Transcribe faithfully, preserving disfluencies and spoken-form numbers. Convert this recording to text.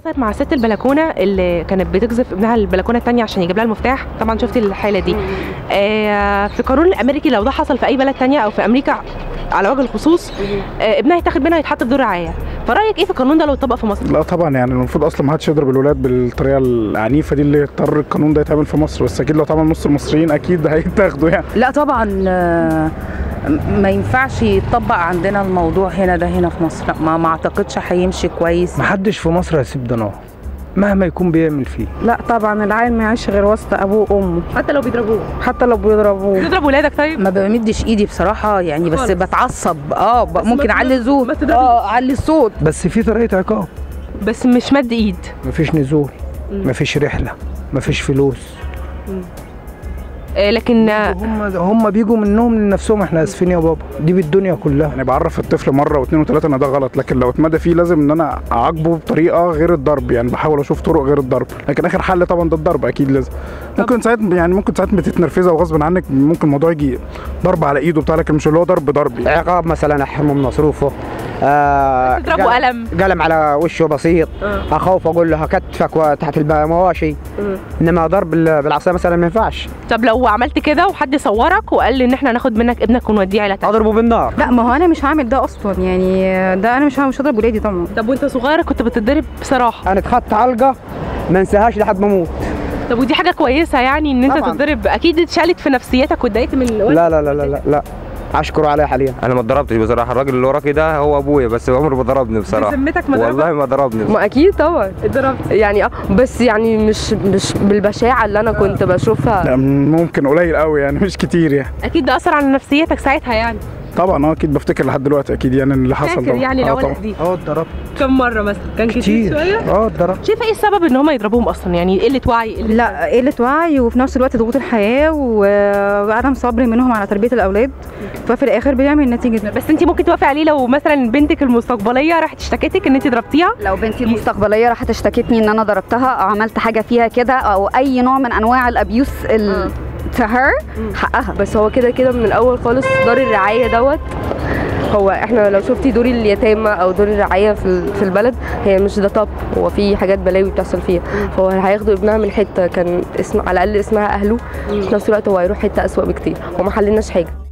حصلت مع ست البلكونه اللي كانت بتقذف ابنها البلكونه الثانيه عشان يجيب لها المفتاح، طبعا شفتي الحاله دي. آه في القانون الامريكي لو ده حصل في اي بلد ثانيه او في امريكا على وجه الخصوص آه ابنها يتاخد منها يتحط في دور رعايه. فرايك ايه في القانون ده لو اتطبق في مصر؟ لا طبعا، يعني المفروض اصلا ما حدش يضرب الولاد بالطريقه العنيفه دي اللي اضطر القانون ده يتعمل في مصر، بس اكيد لو اتعمل نص المصريين اكيد هيتاخدوا يعني. لا طبعا ما ينفعش يتطبق عندنا الموضوع هنا ده هنا في مصر، ما ما اعتقدش هيمشي كويس. ما حدش في مصر هيسيب ضناه مهما يكون بيعمل فيه. لا طبعا العيل ما يعيش غير وسط ابوه وامه، حتى لو بيضربوه. حتى لو بيضربوه. بتضرب ولادك طيب؟ ما بمدش ايدي بصراحه يعني، بس خالص. بتعصب اه بس ممكن اعلي صوت، اه اعلي الصوت، بس في طريقه عقاب، بس مش مد ايد. مفيش نزول، مفيش رحله، مفيش فلوس. مم. لكن هم هم بيجوا منهم لنفسهم، احنا اسفين يا بابا، دي بالدنيا كلها. يعني بعرف الطفل مره واثنين وثلاثه ان ده غلط، لكن لو اتمدى فيه لازم ان انا اعاقبه بطريقه غير الضرب، يعني بحاول اشوف طرق غير الضرب، لكن اخر حل طبعا ده الضرب اكيد لازم. ممكن ساعات يعني ممكن ساعات بتتنرفزه وغصب عنك ممكن الموضوع يجي ضرب على ايده بتاع، لكن مش اللي هو ضرب ضرب يعني. عقاب مثلا احرمه من مصروفه، آه تضربه قلم قلم على وشه بسيط، أه. اخوف اقول له هكتفك تحت المواشي، أه. انما ضرب بالعصا مثلا ما ينفعش. طب لو عملت كده وحد صورك وقال لي ان احنا هناخد منك ابنك ونوديه عيله تانية، اضربه بالنار؟ لا ما هو انا مش هعمل ده اصلا، يعني ده انا مش مش هضرب ولادي طبعا. طب وانت صغيره كنت بتتضرب بصراحه؟ انا اتخدت علقه ما انساهاش لحد ما اموت. طب ودي حاجه كويسه يعني ان انت طبعاً. تتضرب، اكيد اتشالت في نفسيتك واتضايقت من الولد؟ لا لا لا لا لا, لا. اشكره عليه حاليا. انا ما اتضربتش بصراحه، الراجل اللي وراكي ده هو ابويا بس عمره ما ضربني بصراحه. بذمتك ما ضربك؟ والله ما ضربني. ما اكيد طبعا اتضربت يعني اه، بس يعني مش مش بالبشاعه اللي انا كنت بشوفها. ممكن قليل قوي يعني، مش كتير يعني. اكيد ده اثر على نفسيتك ساعتها يعني. طبعا اه اكيد بفتكر لحد دلوقتي اكيد يعني اللي حصل فاكر يعني العقد دي؟ اه اتضربت. كم مره مثلا؟ كان كتير شويه؟ اه اتضربت. شايفه ايه السبب ان هم يضربوهم اصلا؟ يعني قله وعي؟ قلة لا قله وعي، وفي نفس الوقت ضغوط الحياه وعدم صبر منهم على تربيه الاولاد، ففي الاخر بيعمل نتيجه. بس انت ممكن توافقي عليه لو مثلا بنتك المستقبليه راحت اشتكتك ان انت ضربتيها؟ لو بنتي المستقبليه راحت اشتكتني ان انا ضربتها او عملت حاجه فيها كده او اي نوع من انواع الابيوس ال to her، حقها. بس هو كده كده من الاول خالص دار الرعايه دوت، هو احنا لو شفتي دور اليتامى او دور الرعايه في في البلد، هي مش ده طب، هو في حاجات بلاوي بتحصل فيها، فهو هياخدوا ابنها من حته كان اسم على الاقل اسمها اهله، في نفس الوقت هو هيروح حته اسوأ بكتير، وما حللناش حاجه.